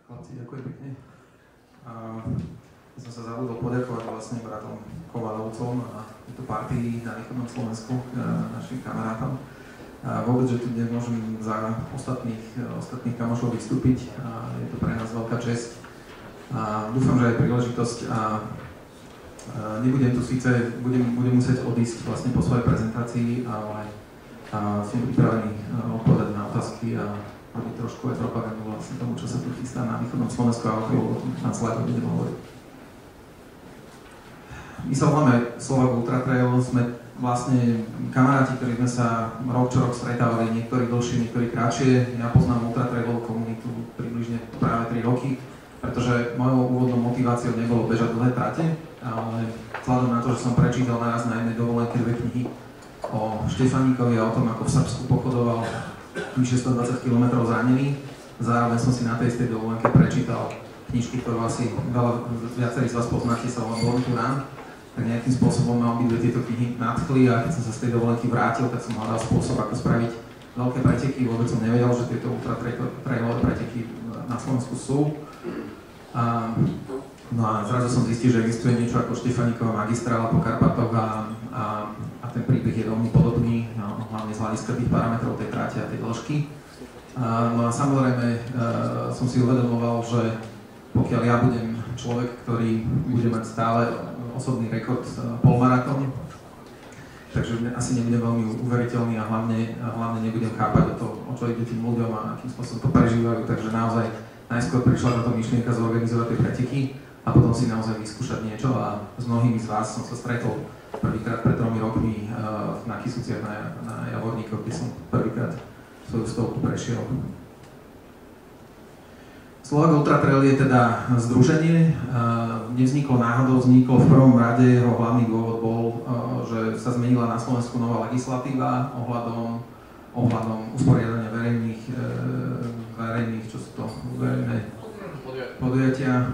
Chlapci, ďakujem pekne. Ja som sa zabudol poďakovať vlastne bratom Kovalovcom a tejto partii na východnom Slovensku, našim kamarátom. Vôbec, že tu dnes môžem za ostatných kamošov vystúpiť. Je to pre nás veľká česť. Dúfam, že aj príležitosť. Nebudem tu síce, budem musieť odísť vlastne po svojej prezentácii, ale som pripravený odpovedať na otázky a robiť trošku aj propagandu vlastne tomu, čo sa tu chystá na východnom Slovensku a okolo na slajdu budem hovoriť. My sa voláme Slovak Ultra Trail, sme vlastne kamaráti, ktorí sme sa rok čo rok stretávali, niektorí dlhšie, niektorí kratšie. Ja poznám Ultra Trailovú komunitu približne práve 3 roky, pretože mojou úvodnou motiváciou nebolo bežať dlhé trate, ale vzhľadom na to, že som prečítal naraz na jednej dovolenke 2 knihy o Štefaníkovi a o tom, ako v Srbsku pochodoval 620 km zranený. Zároveň som si na tej istej dovolenke prečítal knižku, ktorú asi viacerí z vás poznáte, sa volá Born to Run. Tak nejakým spôsobom ma obidve tieto knihy nadchli a keď som sa z tej dovolenky vrátil, tak som hľadal spôsob, ako spraviť veľké preteky. Vôbec som nevedel, že tieto ultratrailové preteky na Slovensku sú. No a zrazu som zistil, že existuje niečo ako Štefánikova magistrála po Karpatoch a ten príbeh je veľmi podobný, hlavne z hľadiska tých parametrov tej tráte a tej dĺžky. No a samozrejme som si uvedomoval, že pokiaľ ja budem človek, ktorý bude mať stále osobný rekord polmaratón, takže asi nebudem veľmi uveriteľný a hlavne nebudem chápať o čo ide tým ľuďom a akým spôsobom to prežívajú, takže naozaj najskôr prišla táto myšlienka zorganizovať tie preteky a potom si naozaj vyskúšať niečo a s mnohými z vás som sa stretol prvýkrát pred 3 rokmi na Kysuciach na Javorníkoch, kde som prvýkrát svoju stovku prešiel. Slovak Ultra Trail je teda združenie, nevzniklo náhodou, vzniklo v prvom rade, jeho hlavný dôvod bol, že sa zmenila na Slovensku nová legislatíva ohľadom usporiadania verejných, čo sú to, verejné podujatia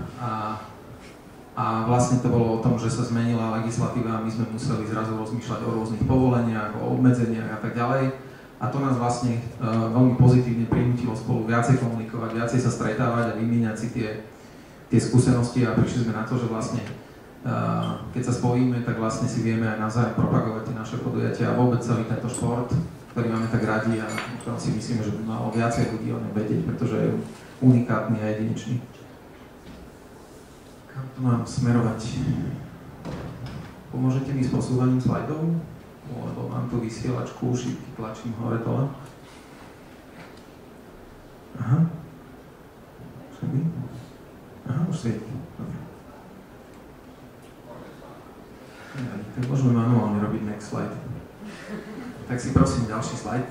a vlastne to bolo o tom, že sa zmenila legislatíva a my sme museli zrazu rozmýšľať o rôznych povoleniach, o obmedzeniach a tak ďalej. A to nás vlastne veľmi pozitívne prinútilo spolu viacej komunikovať, viacej sa stretávať a vymieňať si tie skúsenosti a prišli sme na to, že vlastne keď sa spojíme, tak vlastne si vieme aj navzájom propagovať tie naše podujatia a vôbec celý tento šport, ktorý máme tak radi a ktorý si myslíme, že by malo viacej ľudí o ňom vedieť, pretože je unikátny a jedinečný. Kam to mám smerovať? Pomôžete mi s posúvaním slajdov? Lebo mám tu vysielačku, šípky tlačím hore dole. Aha. Už svieti. Dobre. Tak môžeme manuálne robiť next slide. Tak si prosím ďalší slajd.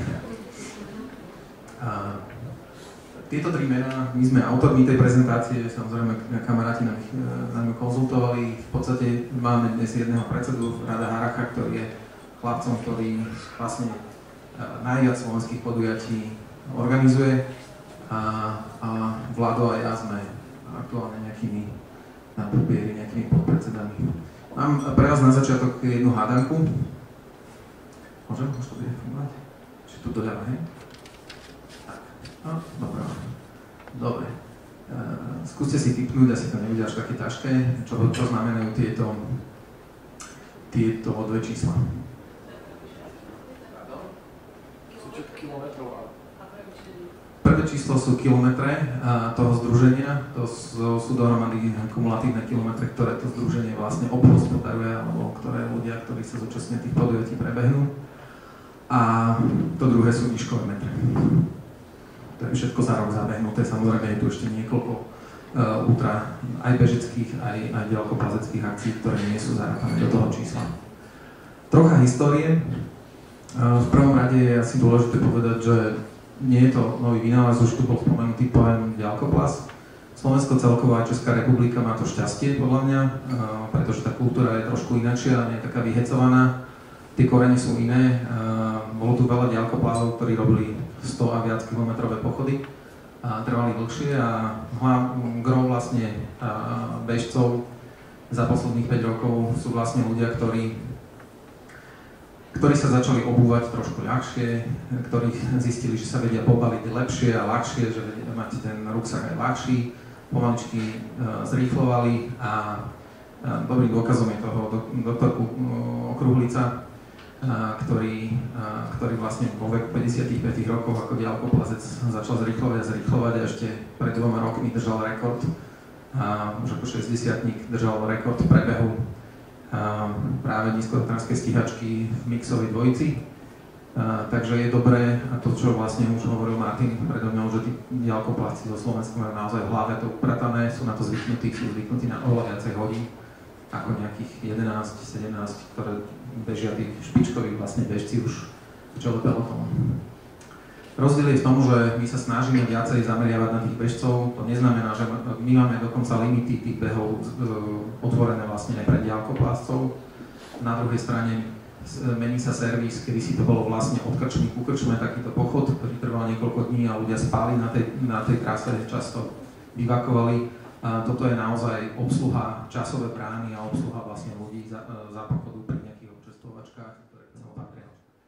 Tieto 3 mená, my sme autormi tej prezentácie, samozrejme kamaráti nám ju konzultovali. V podstate máme dnes jedného predsedu, Rada Haracha, ktorý je chlapcom, ktorý vlastne najviac slovenských podujatí organizuje a Vlado a ja sme aktuálne nejakými na papieri, nejakými podpredsedami. Mám pre vás na začiatok jednu hádanku. Môžem? Už to bude fungovať? Či tu doľava, hej? Tak. Dobre. Skúste si tipnúť, asi to nebude až také ťažké, čo znamenajú tieto dve čísla. Prvé číslo sú kilometre toho združenia, to sú dohromady kumulatívne kilometre, ktoré to združenie vlastne obhospodaruje, alebo ktoré ľudia, ktorí sa zúčastnia tých podujatí, prebehnú. A to druhé sú výškové metre. To je všetko za rok zabehnuté, samozrejme je tu ešte niekoľko ultra aj bežeckých, aj ďalkoplazeckých akcií, ktoré nie sú zarátané do toho čísla. Trocha histórie. V prvom rade je asi dôležité povedať, že nie je to nový vynález, už tu bol spomenutý pojem ďalkoplaz. Slovensko celkovo aj Česká republika má to šťastie, podľa mňa, pretože tá kultúra je trošku inakšia, nie je taká vyhecovaná. Tie korene sú iné. Bolo tu veľa ďalkoplazov, ktorí robili 100 a viac kilometrové pochody. Trvali dlhšie a gro vlastne bežcov za posledných 5 rokov sú vlastne ľudia, ktorí ktorí sa začali obúvať trošku ľahšie, ktorí zistili, že sa vedia pobaliť lepšie a ľahšie, že máte ten ruksak aj ľahší, pomaličky zrýchlovali a dobrým dôkazom je toho doktor Okruhlica, ktorý vlastne vo veku 55 rokov ako diaľkoplazec začal zrýchlovať a ešte pred 2 rokmi držal rekord. Už ako 60-tník držal rekord prebehu práve nízkotatranskej stíhačky v mixovej dvojici. Takže je dobré, a to čo vlastne už hovoril Martin predo mňou, že tí diaľkoplazci zo Slovensku majú naozaj v hlave to upratané, sú na to zvyknutí, na oveľa viacej hodín ako nejakých 11, 17, ktoré bežia tí špičkoví vlastne bežci už v čele pelotonu. Rozdiel je v tom, že my sa snažíme viacej zameriavať na tých bežcov. To neznamená, že my máme dokonca limity tých behov otvorené vlastne aj pre diaľkoplazcov. Na druhej strane mení sa servis, kedy si to bolo vlastne od krčmy ku krčme takýto pochod, ktorý trval niekoľko dní a ľudia spali na tej trase, často bivakovali. Toto je naozaj obsluha časové brány a obsluha vlastne ľudí za pochodu pri nejakých občerstvovačkách, ktoré k tomu patria.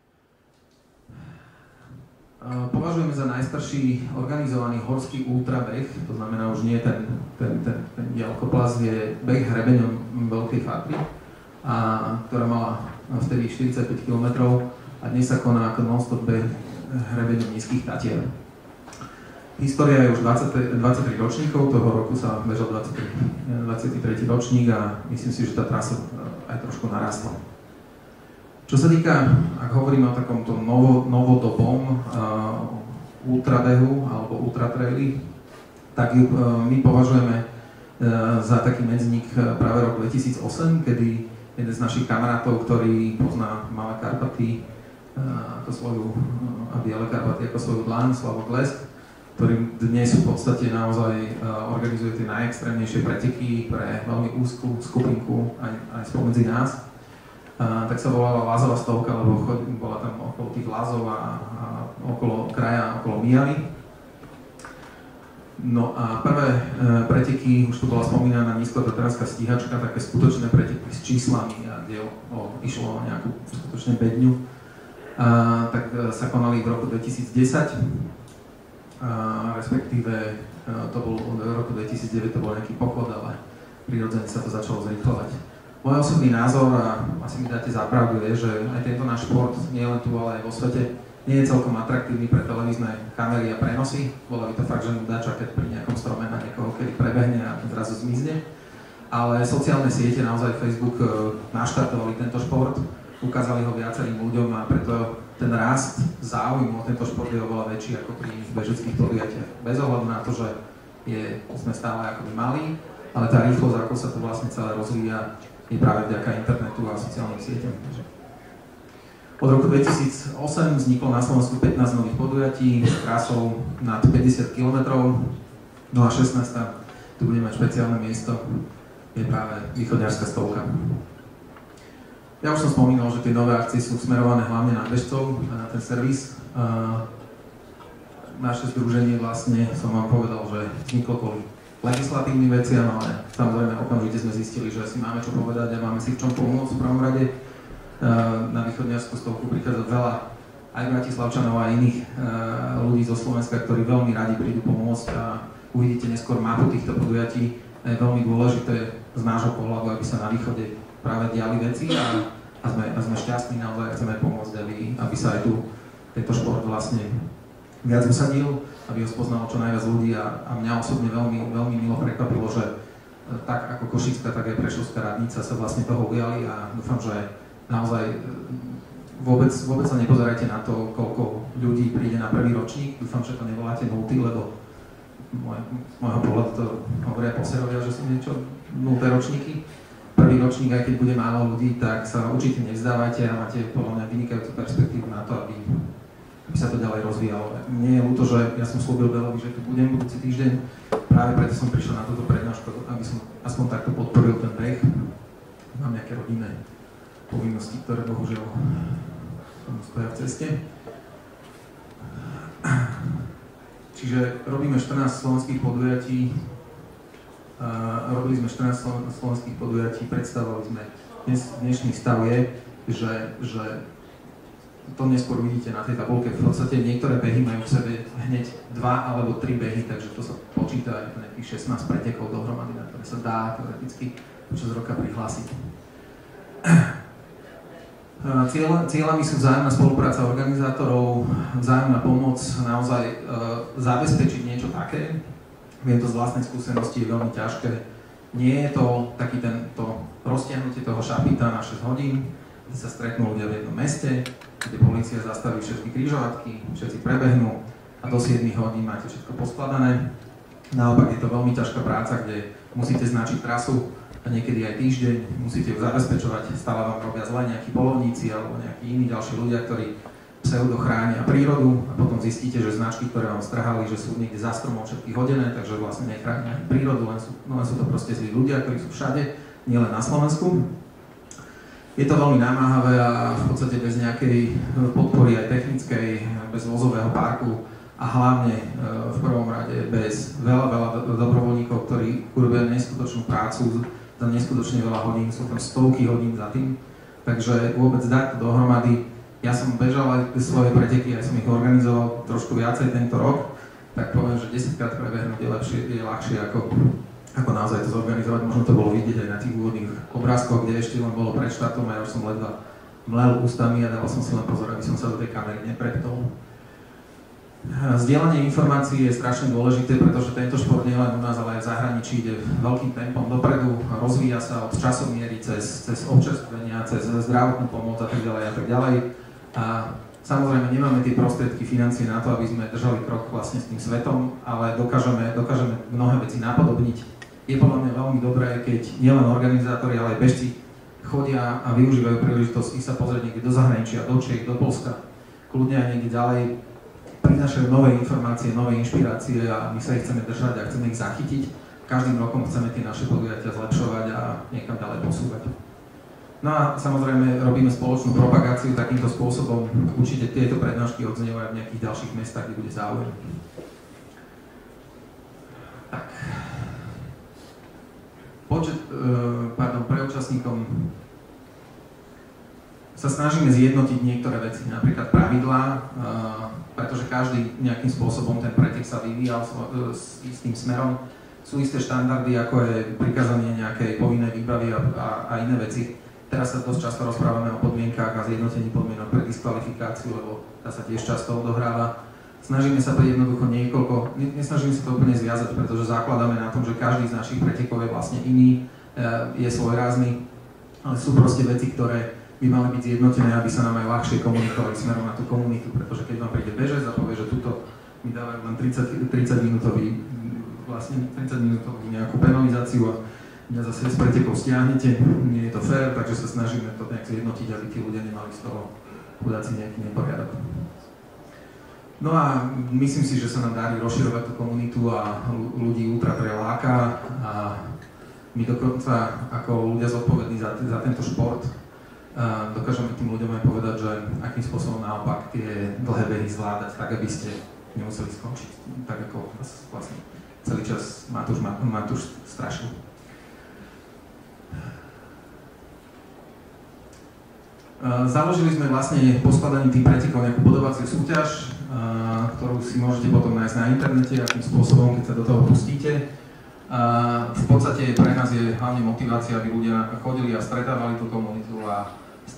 Považujeme za najstarší organizovaný horský ultrabeh, to znamená už nie ten diaľkoplaz, je beh hrebeňom Veľkej Fatry, ktorá mala vtedy 45 km a dnes sa koná ako non-stop beh hrebeňom Nízkych Tatier. História je už 23 ročníkov, toho roku sa bežal 23. ročník a myslím si, že tá trasa aj trošku narastla. Čo sa týka, ak hovoríme o takomto novodobom ultrabehu alebo ultratraily, tak ju my považujeme za taký medzník práve rok 2008, kedy jeden z našich kamarátov, ktorý pozná Malé Karpaty ako svoju, a Biele Karpaty ako svoju dlaň, Slavok Lesk, ktorý dnes v podstate naozaj organizuje tie najextrémnejšie preteky pre veľmi úzkú skupinku aj spomedzi nás. Tak sa volala Lázová stovka, lebo bola tam okolo tých Lázov a okolo kraja, okolo Mijavy. No a prvé preteky, už tu bola spomínaná nízkotatranská stíhačka, také skutočné preteky s číslami, kde išlo o nejakú skutočne bedňu, tak sa konali v roku 2010, respektíve to bol v roku 2009 to bol nejaký pochod, ale prirodzene sa to začalo zrýchlovať. Môj osobný názor, a asi mi dáte za pravdu, je, že aj tento náš šport, nie len tu, ale aj vo svete, nie je celkom atraktívny pre televízne kamery a prenosy. Bola by to fakt, že nudáča, keď pri nejakom strome na niekoho kedy prebehne a zrazu zmizne. Ale sociálne siete, naozaj Facebook, naštartovali tento šport, ukázali ho viacerým ľuďom a preto ten rast záujmu o tento šport je oveľa väčší ako pri bežeckých podujatiach. Bez ohľadu na to, že sme stále akoby malí, ale tá rýchlosť, ako sa to vlastne celé rozvíja, je práve vďaka internetu a sociálnym sieťam. Od roku 2008 vzniklo na Slovensku 15 nových podujatí s trasou nad 50 km. No a 16. tu bude mať špeciálne miesto, je práve východňarská stovka. Ja už som spomínal, že tie nové akcie sú smerované hlavne na bežcov a na ten servis. Naše združenie vlastne, som vám povedal, že vzniklo kvôli legislatívnym veciam, ale samozrejme okamžite sme zistili, že si máme čo povedať a máme si v čom pomôcť v prvom rade. Na východňarskú stovku prichádza veľa aj Bratislavčanov a iných ľudí zo Slovenska, ktorí veľmi radi prídu pomôcť a uvidíte neskôr mapu týchto podujatí. Je veľmi dôležité z nášho pohľadu, aby sa na východe práve diali veci a sme šťastní, naozaj chceme pomôcť, aby sa aj tu tento šport vlastne viac usadil, aby ho spoznalo čo najviac ľudí a mňa osobne veľmi, veľmi milo prekvapilo, že tak ako Košická, tak aj Prešovská radnica sa vlastne toho ujali a dúfam, že naozaj vôbec sa nepozerajte na to, koľko ľudí príde na prvý ročník. Dúfam, že to nevoláte nulty, lebo z môjho pohľadu to hovoria poserovia, že sú niečo nulté ročníky. Prvý ročník, aj keď bude málo ľudí, tak sa určite nevzdávajte a máte podľa mňa vynikajúcu perspektívu na to, aby sa to ďalej rozvíjalo. Nie je ľúto, že ja som slúbil Belovi, že tu budem budúci týždeň. Práve preto som prišiel na túto prednášku, aby som aspoň takto podporil ten beh. Mám nejaké rodinné povinnosti, ktoré bohužiaľ tomu stoja v ceste. Čiže robíme 14 slovenských podujatí. Robili sme 14 slovenských podujatí, predstavovali sme. Dnešný stav je, že to neskôr vidíte na tej tabulke. V podstate niektoré behy majú v sebe hneď 2 alebo 3 behy, takže to sa počíta aj nejakých 16 pretekov dohromady, na ktoré sa dá teoreticky počas roka prihlásiť. Cieľami sú vzájomná spolupráca organizátorov, vzájomná pomoc, naozaj zabezpečiť niečo také. Viem to z vlastnej skúsenosti, je veľmi ťažké. Nie je to taký to roztiahnutie toho šapita na 6 hodín, kde sa stretnú ľudia v jednom meste, kde polícia zastaví všetky križovatky, všetci prebehnú a do 7 hodín máte všetko poskladané. Naopak je to veľmi ťažká práca, kde musíte značiť trasu a niekedy aj týždeň, musíte ju zabezpečovať, stále vám robia zle nejakí polovníci alebo nejakí iní ďalší ľudia, ktorí pseudo chránia prírodu a potom zistíte, že značky, ktoré vám strhali, že sú niekde za stromom všetky hodené, takže vlastne nechránia prírodu, len sú to proste zlí ľudia, ktorí sú všade, nielen na Slovensku. Je to veľmi namáhavé a v podstate bez nejakej podpory aj technickej, bez vozového parku a hlavne v prvom rade bez veľa dobrovoľníkov, ktorí urobia neskutočnú prácu za neskutočne veľa hodín, sú tam stovky hodín za tým. Takže vôbec dať to dohromady. Ja som bežal aj svoje preteky, aj som ich organizoval trošku viacej tento rok, tak poviem, že 10-krát prebehnúť je ľahšie ako naozaj to zorganizovať. Možno to bolo vidieť aj na tých úvodných obrázkoch, kde ešte len bolo pred štartom a ja už som ledva mlel ústami a dával som si len pozor, aby som sa do tej kamery nepretol. Zdieľanie informácií je strašne dôležité, pretože tento šport nie len u nás, ale aj v zahraničí ide veľkým tempom dopredu, rozvíja sa od časomiery cez občerstvenia, cez zdravotnú pomoc a tak ďalej. A samozrejme nemáme tie prostriedky, financie na to, aby sme držali krok vlastne s tým svetom, ale dokážeme mnohé veci napodobniť. Je podľa mňa veľmi dobré, keď nielen organizátori, ale aj bežci chodia a využívajú príležitosť ísť sa pozrieť niekde do zahraničia, do Čiech, do Poľska, kľudne aj niekde ďalej, prinášajú nové informácie, nové inšpirácie a my sa ich chceme držať a chceme ich zachytiť. Každým rokom chceme tie naše podujatia zlepšovať a niekam ďalej posúvať. No a samozrejme robíme spoločnú propagáciu takýmto spôsobom. Určite tieto prednášky odznievajú v nejakých ďalších mestách, kde bude záujem. Tak. Pre účastníkom sa snažíme zjednotiť niektoré veci, napríklad pravidlá, pretože každý nejakým spôsobom ten pretek sa vyvíjal s istým smerom. Sú isté štandardy, ako je prikázanie nejakej povinnej výbavy a iné veci. Teraz sa dosť často rozprávame o podmienkách a zjednotení podmienok pre diskvalifikáciu, lebo tá sa tiež často odohráva. Snažíme sa to jednoducho nesnažíme sa to úplne zviazať, pretože zakladáme na tom, že každý z našich pretekov je vlastne iný, je svojrázny, ale sú proste veci, ktoré by mali byť zjednotené, aby sa nám aj ľahšie komunikovali smerom na tú komunitu, pretože keď vám príde bežec a povie, že tuto mi dávajú len 30 minútovú nejakú penalizáciu a mňa zase z pretekov stiahnete, nie je to fér, takže sa snažíme to nejak zjednotiť, aby tí ľudia nemali z toho chudáci nejaký neporiadok. No a myslím si, že sa nám darí rozširovať tú komunitu a ľudí ultra trail láka a my dokonca ako ľudia zodpovední za tento šport dokážeme tým ľuďom aj povedať, že akým spôsobom naopak tie dlhé behy zvládať tak, aby ste nemuseli skončiť tak, ako vlastne celý čas Matúš strašil. Založili sme vlastne po skladaní tých pretekov nejakú bodovaciu súťaž, ktorú si môžete potom nájsť na internete, akým spôsobom, keď sa do toho pustíte. V podstate pre nás je hlavne motivácia, aby ľudia chodili a stretávali tú komunitu a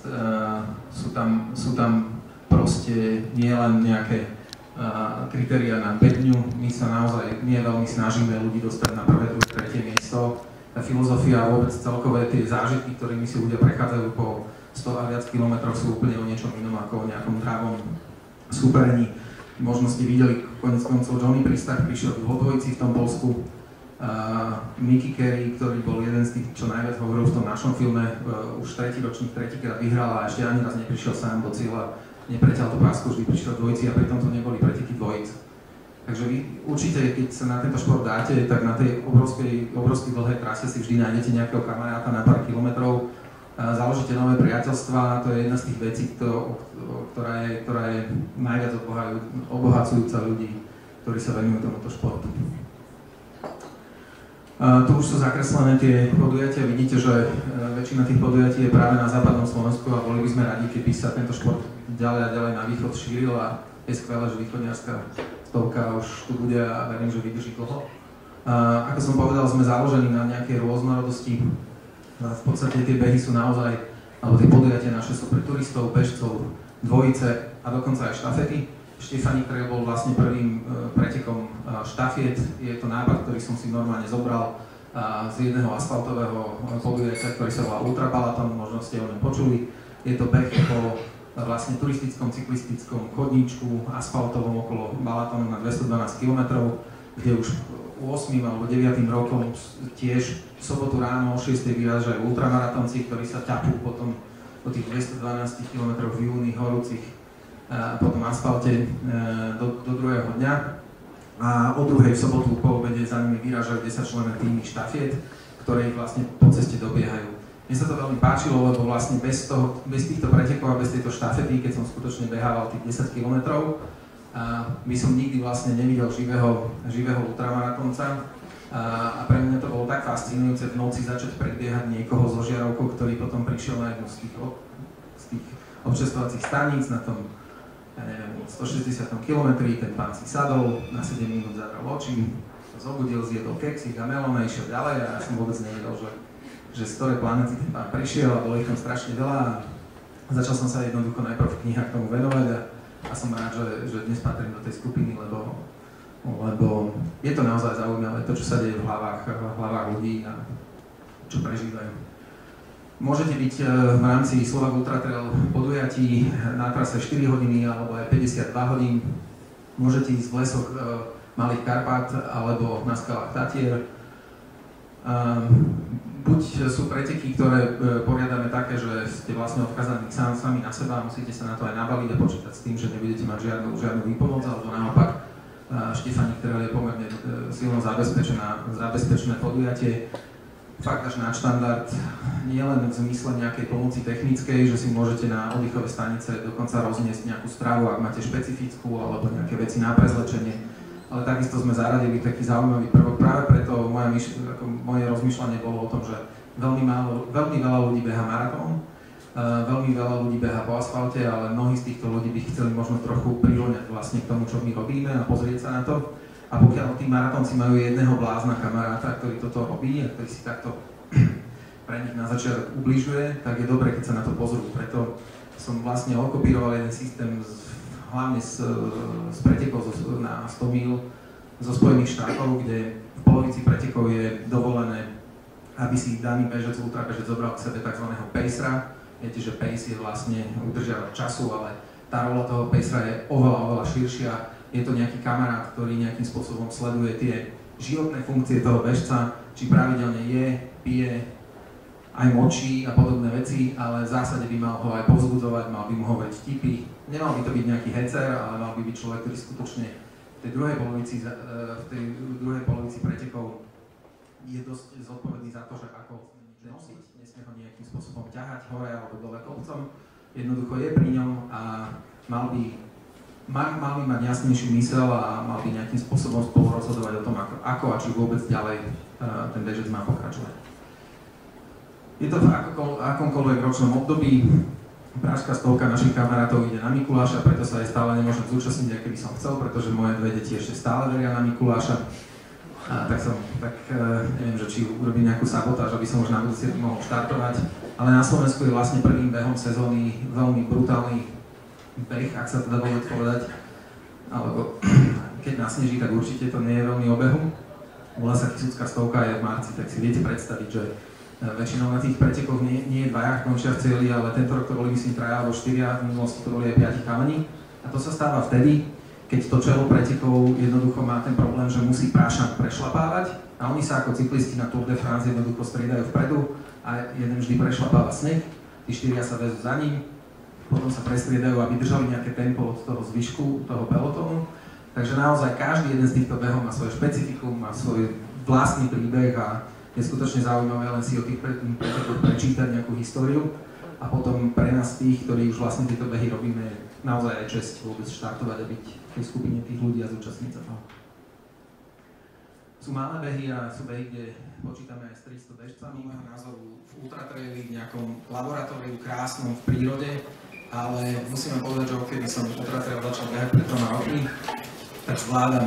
sú tam proste nie len nejaké kritériá na bedňu, my sa naozaj nie veľmi snažíme ľudí dostať na prvé, druhé, tretie miesto. Tá filozofia a vôbec celkové tie zážitky, ktorými si ľudia prechádzajú po 100 a viac kilometrov, sú úplne o niečom inom ako o nejakom drávom súperení. Možno ste videli koniec koncov Johnny Pristach prišiel vo dvojici v tom Poľsku. Mickey Carey, ktorý bol jeden z tých, čo najviac hovoril v tom našom filme, už tretí ročník, tretíkrát vyhral a ešte ani raz neprišiel sám do cieľa, nepreťal to pásku, vždy prišiel dvojici a pritom to neboli preteky dvojic. Takže vy určite, keď sa na tento šport dáte, tak na tej obrovskej dlhej trase si vždy nájdete nejakého kamaráta na pár kilometrov, založíte nové priateľstvá, to je jedna z tých vecí, ktorá je najviac obohacujúca ľudí, ktorí sa venujú tomuto športu. Tu už sú zakreslené tie podujatia, vidíte, že väčšina tých podujatí je práve na západnom Slovensku a boli by sme radi, keby sa tento šport ďalej a ďalej na východ šíril a je skvelé, že východňarská stovka už tu bude a verím, že vydrží dlho. Ako som povedal, sme založení na nejakej rôznorodosti. V podstate tie behy sú naozaj, alebo tie podujatia naše sú pre turistov, bežcov, dvojice a dokonca aj štafety. Štefánik Trail bol vlastne prvým pretekom štafiet. Je to nápad, ktorý som si normálne zobral z jedného asfaltového podujatia, ktorý sa volá Ultrabalaton, možno ste o ňom počuli. Je to beh po vlastne turistickom, cyklistickom chodníčku asfaltovom okolo Balatonu na 212 km, kde už 8. alebo 9. rokom tiež v sobotu ráno o 6. vyrážajú ultramaratonci, ktorí sa ťapú potom po tých 212 km v júni horúcich po tom asfalte do druhého dňa. A o druhej v sobotu po obede za nimi vyrážajú 10-členné týmy štafiet, ktoré ich vlastne po ceste dobiehajú. Mne sa to veľmi páčilo, lebo vlastne bez týchto pretekov a bez tejto štafety, keď som skutočne behával tých 10 km, by som nikdy vlastne nevidel živého ultramaratonca. A pre mňa to bolo tak fascinujúce v noci začať predbiehať niekoho so žiarovkou, ktorý potom prišiel na jednu z tých občerstvovacích staníc na tom, ja neviem, 160 km, ten pán si sadol, na 7 minút zavral oči, zobudil, zjedol keksík a melóna, išiel ďalej a ja som vôbec nevedel, že z ktorej planety ten pán prišiel a bolo ich tam strašne veľa a začal som sa jednoducho najprv v knihách tomu venovať a som rád, že dnes patrím do tej skupiny, lebo je to naozaj zaujímavé, to, čo sa deje v hlavách ľudí a čo prežívajú. Môžete byť v rámci Slovak Ultra Trail podujatí na trase 4 hodiny alebo aj 52 hodín. Môžete ísť v lesoch Malých Karpát alebo na skalách Tatier. Buď sú preteky, ktoré poriadame také, že ste vlastne odkazaní sami na seba a musíte sa na to aj nabaliť a počítať s tým, že nebudete mať žiadnu výpomoc, alebo naopak Štefánik Trail je pomerne silno zabezpečené podujatie. Fakt až nadštandard, nie len v zmysle nejakej pomoci technickej, že si môžete na oddychové stanice dokonca rozniesť nejakú stravu, ak máte špecifickú, alebo nejaké veci na prezlečenie. Ale takisto sme zaradili taký zaujímavý prvok. Práve preto moje rozmýšľanie bolo o tom, že veľmi veľa ľudí beha maratón, veľmi veľa ľudí beha po asfalte, ale mnohí z týchto ľudí by chceli možno trochu prirovnať vlastne k tomu, čo my robíme a pozrieť sa na to. A pokiaľ tí maratónci majú jedného blázna kamaráta, ktorý toto robí a ktorý si takto pre nich na začiatok ubližuje, tak je dobré, keď sa na to pozrú. Preto som vlastne okopíroval jeden systém hlavne z pretekov na 100 míl zo Spojených štátov, kde v polovici pretekov je dovolené, aby si daný bežec, ultrabežec zobral k sebe tzv. Pacera. Viete, že pace je vlastne udržiavať času, ale tá rola toho pacera je oveľa širšia. Je to nejaký kamarát, ktorý nejakým spôsobom sleduje tie životné funkcie toho bežca, či pravidelne je, pije, aj močí a podobné veci, ale v zásade by mal ho aj povzbudzovať, mal by mu hovoriť vtipy. Nemal by to byť nejaký hecer, ale mal by byť človek, ktorý skutočne v tej druhej polovici pretekov je dosť zodpovedný za to, že ako nosiť, nesmie ho nejakým spôsobom ťahať hore alebo dole kopcom. Jednoducho je pri ňom a mal by mať jasnejší mysel a mal by nejakým spôsobom spolu rozhodovať o tom, ako a či vôbec ďalej ten bežec má pokračovať. Je to v akomkoľvek ročnom období. Pražská stovka našich kamarátov ide na Mikuláša, preto sa aj stále nemôžem zúčastniť, aký by som chcel, pretože moje dve deti ešte stále veria na Mikuláša. Neviem, že či urobím nejakú sabotáž, aby som už na budúci mohol štartovať. Ale na Slovensku je vlastne prvým behom sezóny veľmi brutálny beh, ak sa teda dá povedať, alebo keď nasneží, tak určite to nie je veľmi obehu. Volá sa Kysucká stovka, je v marci, tak si viete predstaviť, že väčšinou na tých pretekoch nie dvaja končia v cieli, ale tento rok to boli myslím 3 alebo 4, v minulosti to boli aj 5 kamení. A to sa stáva vtedy, keď to čelo pretekov jednoducho má ten problém, že musí prášan prešlapávať a oni sa ako cyklisti na Tour de France jednoducho striedajú vpredu a jeden vždy prešlapáva sneh, tí 4 sa vezú za ním, potom sa prestriedajú, aby držali nejaké tempo od toho zvyšku, toho pelotónu. Takže naozaj každý jeden z týchto behov má svoje špecifikum, má svoj vlastný príbeh a je skutočne zaujímavé len si o tých pretekoch prečítať nejakú históriu. A potom pre nás tých, ktorí už vlastne tieto behy robíme, naozaj aj česť vôbec štartovať a byť v tej skupine tých ľudí a zúčastniť sa toho. Sú malé behy a sú behy, kde počítame aj s 300 bežcami. Môjho názoru v ultratraili v nejakom laboratóriu krásnom v prírode, ale musím vám povedať, že odkedy som začal behať pred 3 rokmi, tak zvládam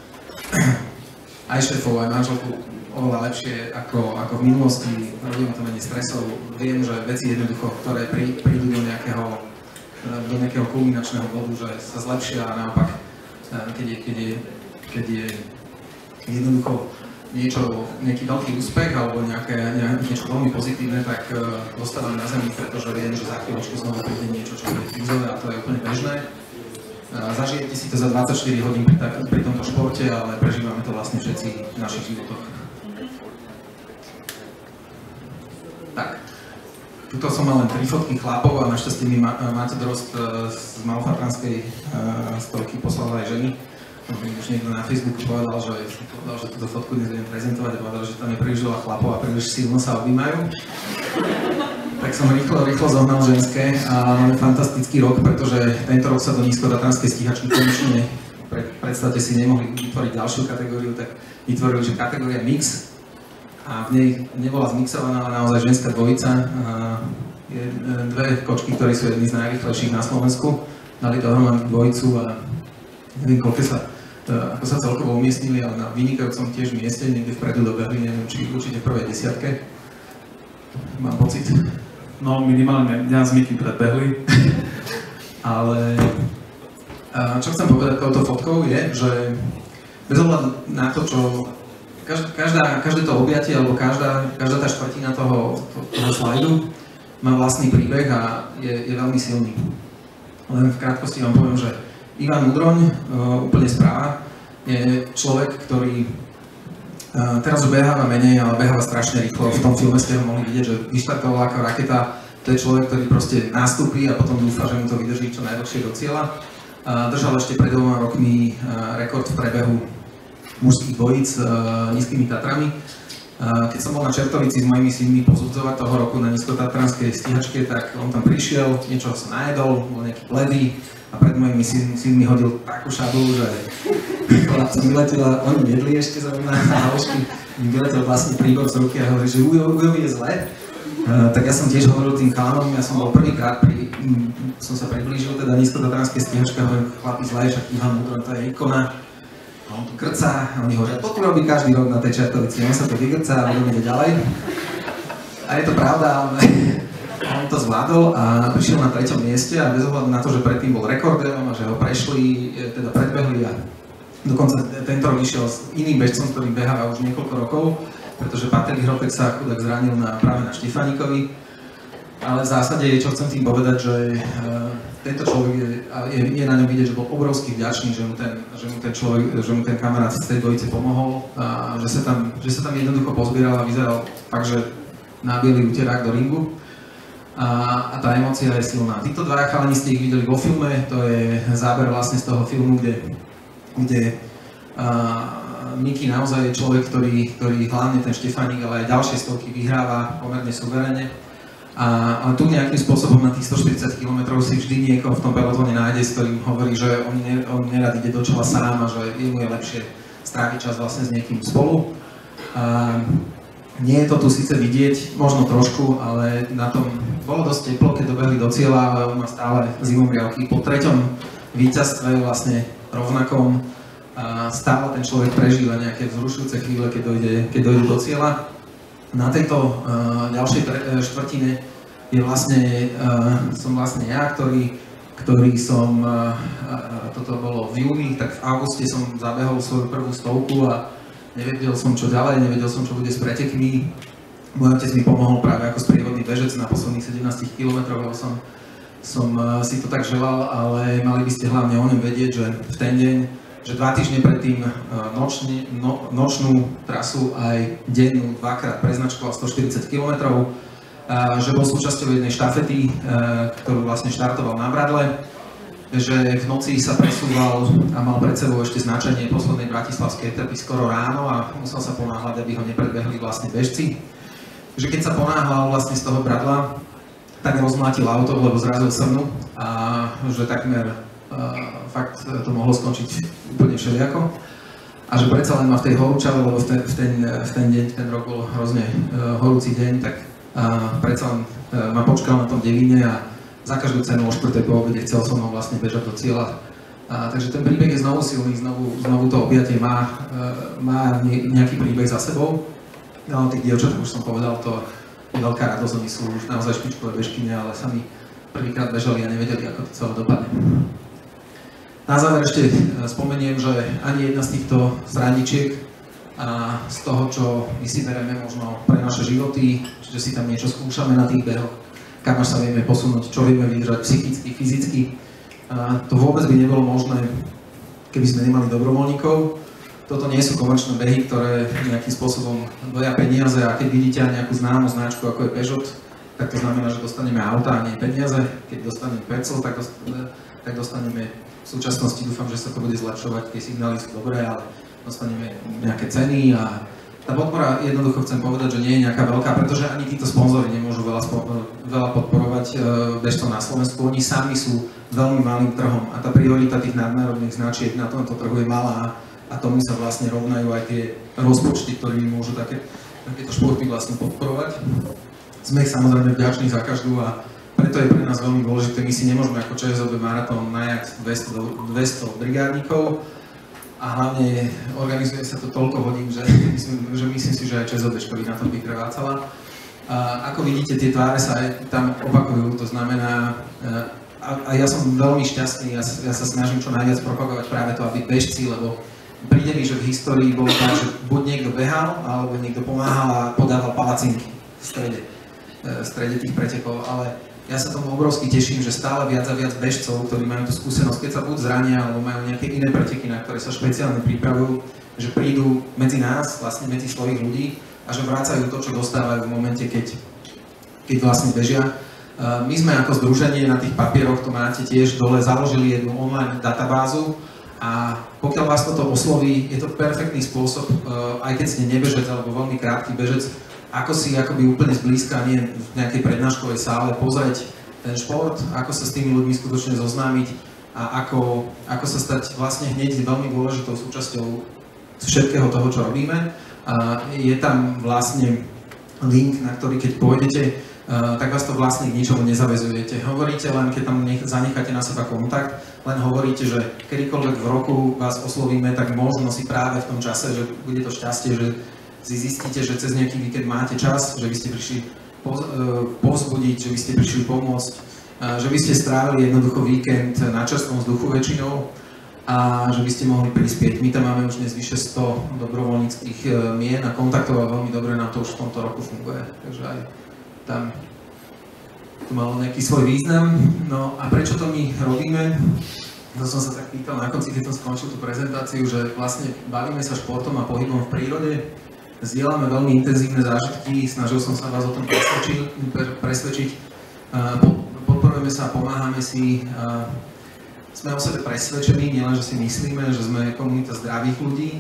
aj šéfov, aj manželku oveľa lepšie ako v minulosti. Robí ma to menej stresov. Viem, že veci jednoducho, ktoré prídu do nejakého kulminačného bodu, že sa zlepšia a naopak, keď je jednoducho nejaký veľký úspech alebo niečo veľmi pozitívne, tak dostávam na zemi, pretože viem, že za chvíľočku znovu príde niečo, čo bude krízové a to je úplne bežné. Zažijete si to za 24 hodín pri tomto športe, ale prežívame to vlastne všetci v našich životoch. Tak, tuto som mal len 3 fotky chlapov a našťastie mi máte dorost z Malfatranskej stovky poslal aj ženy. Už niekto na Facebooku povedal, že túto fotku dnes budem prezentovať a povedal, že tam je príliš veľa chlapov a príliš silno sa objímajú. Tak som rýchlo zohnal ženské a máme fantastický rok, pretože tento rok sa do nízkotatranskej stíhačky konečne, predstavte si, nemohli vytvoriť ďalšiu kategóriu, tak vytvorili, že kategória mix a v nej nebola zmixovaná, ale naozaj ženská dvojica. Je 2 kočky, ktoré sú jedny z najrýchlejších na Slovensku, dali dohromady dvojicu a neviem, ako sa celkovo umiestnili, ale na vynikajúcom tiež mieste, niekde vpredu dobehli, neviem, či určite v prvej 10. Mám pocit. No minimálne mňa z Miky predbehli. Ale čo chcem povedať touto fotkou je, že bez ohľadu na to, čo každé to objatie alebo každá tá štvrtina toho slajdu má vlastný príbeh a je veľmi silný. Len v krátkosti vám poviem, že Ivan Mudroň, úplne správa, je človek, ktorý teraz už beháva menej, ale beháva strašne rýchlo. V tom filme ste ho mohli vidieť, že vyštartoval ako raketa. To je človek, ktorý proste nastúpi a potom dúfa, že mu to vydrží čo najdlhšie do cieľa. Držal ešte pred 2 rokmi rekord v prebehu mužských dvojíc nízkymi Tatrami. Keď som bol na Čertovici s mojimi synmi posudzovať toho roku na nízkotatranskej stíhačke, tak on tam prišiel, niečo sa najedol, bol nejaký bledý a pred mojimi synmi hodil takú šablu, že chlapcom vyletela, oni jedli ešte zaujímavé na halošky, im vyletel vlastne príbor z ruky a hovorí, že Ujovi je zle. Tak ja som tiež hovoril tým chalanom, ja som bol prvýkrát, som sa priblížil teda nízkotatranskej stíhačke, hovorím, chlapi zle, však Ivan Mudroň, to je ikona. A on tu krcá a oni hovoria, toto robí každý rok na tej Čertovici, on sa to vygrcá a budeme ide ďalej. A je to pravda, ale on to zvládol a prišiel na 3. mieste a bez ohľadu na to, že predtým bol rekordérom a že ho prešli, teda predbehli a dokonca tento rok išiel s iným bežcom, ktorým beháva už niekoľko rokov, pretože Patrick Hropek sa chudák zranil práve na Štefánikovi. Ale v zásade, čo chcem tým povedať, že tento človek je na ňom vidieť, že bol obrovsky vďačný, že mu ten kamarát z tej dvojice pomohol a že sa tam jednoducho pozbieral a vyzeral fakt, že na bielý uterák do ringu. A tá emócia je silná. Títo 2 chalani ste ich videli vo filme, to je záber vlastne z toho filmu, kde Miky naozaj je človek, ktorý hlavne ten Štefánik, ale aj ďalšie stovky vyhráva pomerne suverene. Ale tu nejakým spôsobom na tých 140 km si vždy niekoho v tom pelotóne nájde, s ktorým hovorí, že on nerad ide do čela sám a že jemu je lepšie stráviť čas vlastne s niekým spolu. Nie je to tu síce vidieť, možno trošku, ale na tom bolo dosť teplo, keď dobehli do cieľa, ale on má stále zimomriavky. Po 3. víťazstve vlastne rovnakom stále ten človek prežíva nejaké vzrušujúce chvíle, keď dojde do cieľa. Na tejto ďalšej štvrtine som vlastne ja, ktorý som, toto bolo v júni, tak v auguste som zabehol svoju prvú stovku a nevedel som čo ďalej, nevedel som čo bude s pretekmi. Môj otec mi pomohol práve ako sprievodný bežec na posledných 17 km, lebo som si to tak želal, ale mali by ste hlavne o ňom vedieť, že v ten deň, že 2 týždne predtým nočnú trasu aj dennú 2-krát preznačkoval 140 km, že bol súčasťou jednej štafety, ktorú vlastne štartoval na Bradle, že v noci sa presúval a mal pred sebou ešte značenie poslednej bratislavskej etapy skoro ráno a musel sa ponáhľať, aby ho nepredbehli vlastne bežci. Že keď sa ponáhľal vlastne z toho Bradla, tak rozmlátil auto, lebo zrazil srnu a že takmer fakt to mohlo skončiť úplne všelijako. A že predsa len ma v tej horúčave, lebo v ten deň, ten rok bol hrozne horúci deň, tak predsa len ma počkal na tom Devíne a za každú cenu o 4:00 po obede chcel so mnou vlastne bežať do cieľa. Takže ten príbeh je znovu silný, znovu to objatie má nejaký príbeh za sebou. No, tých dievčat, už som povedal, to je veľká radosť, oni sú už naozaj špičkové bežkyne, ale sami prvýkrát bežali a nevedeli, ako to celé dopadne. Na záver ešte spomeniem, že ani jedna z týchto srandičiek a z toho, čo my si bereme možno pre naše životy, že si tam niečo skúšame na tých behoch, kam až sa vieme posunúť, čo vieme vydržať psychicky, fyzicky, to vôbec by nebolo možné, keby sme nemali dobrovoľníkov. Toto nie sú komerčné behy, ktoré nejakým spôsobom doja peniaze a keď vidíte nejakú známu značku, ako je Peugeot, tak to znamená, že dostaneme auta a nie peniaze. Keď dostaneme Pecel, tak dostaneme, v súčasnosti dúfam, že sa to bude zlepšovať, tie signály sú dobré, ale dostaneme nejaké ceny a tá podpora, jednoducho chcem povedať, že nie je nejaká veľká, pretože ani títo sponzori nemôžu veľa podporovať bežcov na Slovensku. Oni sami sú veľmi malým trhom a tá priorita tých nadnárodných značiek na tomto trhu je malá a tomu sa vlastne rovnajú aj tie rozpočty, ktorými môžu takéto športy vlastne podporovať. Sme ich samozrejme vďační za každú a preto je pre nás veľmi dôležité. My si nemôžeme ako ČSOB maratón najať 200 brigádnikov, a hlavne organizuje sa to toľko hodín, že myslím si, že aj ČSOB by na tom vykrvácala. Ako vidíte, tie tváre sa aj tam opakujú, to znamená, a ja som veľmi šťastný, ja sa snažím čo najviac propagovať práve to, aby bežci, lebo príde mi, že v histórii bolo tak, že buď niekto behal, alebo niekto pomáhal a podával palacinky v strede tých pretekov, ale ja sa tomu obrovsky teším, že stále viac a viac bežcov, ktorí majú tú skúsenosť, keď sa buď zrania, alebo majú nejaké iné preteky, na ktoré sa špeciálne pripravujú, že prídu medzi nás, vlastne medzi svojich ľudí a že vracajú to, čo dostávajú v momente, keď vlastne bežia. My sme ako združenie na tých papieroch, to máte tiež dole, založili jednu online databázu a pokiaľ vás toto osloví, je to perfektný spôsob, aj keď ste nebežec alebo veľmi krátky bežec, ako si akoby úplne zblízka, nie v nejakej prednáškovej sále, pozrieť ten šport, ako sa s tými ľuďmi skutočne zoznámiť a ako sa stať vlastne hneď veľmi dôležitou súčasťou všetkého toho, čo robíme. Je tam vlastne link, na ktorý keď pôjdete, tak vás to vlastne k ničomu nezaväzujete. Hovoríte len, keď tam zanecháte na seba kontakt, len hovoríte, že kedykoľvek v roku vás oslovíme, tak možno si práve v tom čase, že bude to šťastie, že si zistíte, že cez nejaký víkend máte čas, že by ste prišli povzbudiť, že by ste prišli pomôcť, že by ste strávili jednoducho víkend na čerstvom vzduchu väčšinou a že by ste mohli prispieť. My tam máme už dnes vyše 100 dobrovoľníckých mien a kontaktov a veľmi dobre nám to už v tomto roku funguje. Takže aj tam to malo nejaký svoj význam. No a prečo to my robíme? To som sa tak pýtal na konci, keď som skončil tú prezentáciu, že vlastne bavíme sa športom a pohybom v prírode, zdieľame veľmi intenzívne zážitky, snažil som sa vás o tom presvedčiť, podporujeme sa, pomáhame si, sme o sebe presvedčení, nielen, že si myslíme, že sme komunita zdravých ľudí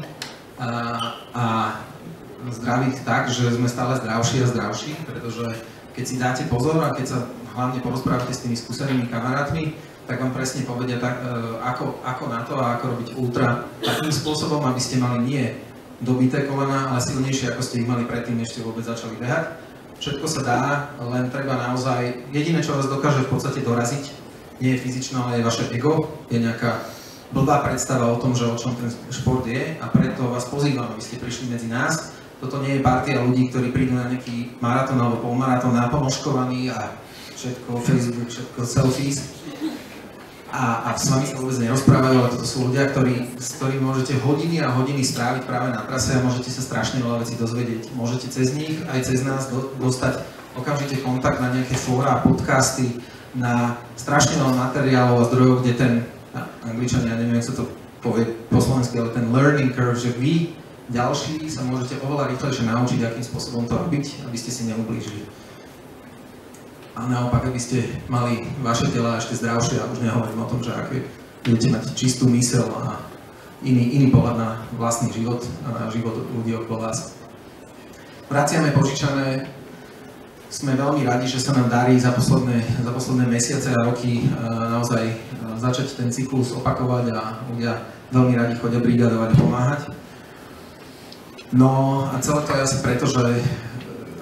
a zdravých tak, že sme stále zdravší a zdravší, pretože keď si dáte pozor a keď sa hlavne porozprávate s tými skúsenými kamarátmi, tak vám presne povedia ako na to a ako robiť ultra takým spôsobom, aby ste mali nie dobité kolená, ale silnejšie, ako ste ich mali predtým, než ste vôbec začali behať. Všetko sa dá, len treba naozaj, jediné, čo vás dokáže v podstate doraziť, nie je fyzično, ale je vaše ego, je nejaká blbá predstava o tom, že o čom ten šport je a preto vás pozývam, aby ste prišli medzi nás. Toto nie je partia ľudí, ktorí prídu na nejaký maratón alebo polmaratón naponožkovaní a všetko Facebook, všetko selfies. A s vami sa vôbec nerozprávajú, ale toto sú ľudia, s ktorými môžete hodiny a hodiny stráviť práve na trase a môžete sa strašne veľa vecí dozvedieť. Môžete cez nich aj cez nás dostať okamžite kontakt na nejaké fóra, podcasty, na strašne veľa materiálov a zdrojov, kde ten, Angličania, ja neviem, jak sa to povie po slovensky, ale ten learning curve, že vy ďalší sa môžete oveľa rýchlejšie naučiť, akým spôsobom to robiť, aby ste si neublížili. A naopak, aby ste mali vaše tela ešte zdravšie, a už nehovorím o tom, že ak budete mať čistú myseľ a iný pohľad na vlastný život a na život ľudí okolo vás. Vraciame požičané. Sme veľmi radi, že sa nám darí za posledné mesiace a roky naozaj začať ten cyklus opakovať a ľudia veľmi radi chodia brigadovať a pomáhať. No a celé to je asi preto, že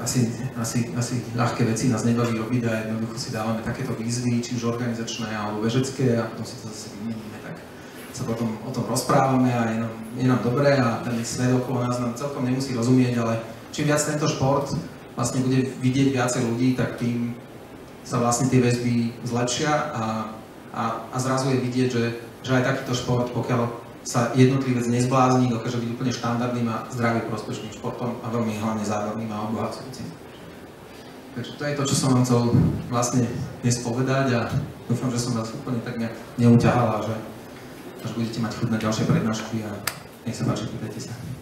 asi ľahké veci nás nebaví robiť a jednoducho si dávame takéto výzvy, či už organizačné alebo bežecké a potom si to zase vymeníme, tak sa potom o tom rozprávame a je nám dobré a ten svet okolo nás nám celkom nemusí rozumieť, ale čím viac tento šport vlastne bude vidieť viacej ľudí, tak tým sa vlastne tie väzby zlepšia a zrazu je vidieť, že aj takýto šport, pokiaľ sa jednotlivec nezblázni, dokáže byť úplne štandardným a zdravým prospešným športom a veľmi hlavne zábavným a obohacujúcim. Takže to je to, čo som vám chcel vlastne dnes povedať a dúfam, že som vás úplne tak nejak neuťahal a že budete mať chuť na ďalšie prednášky a nech sa páči, pýtajte sa.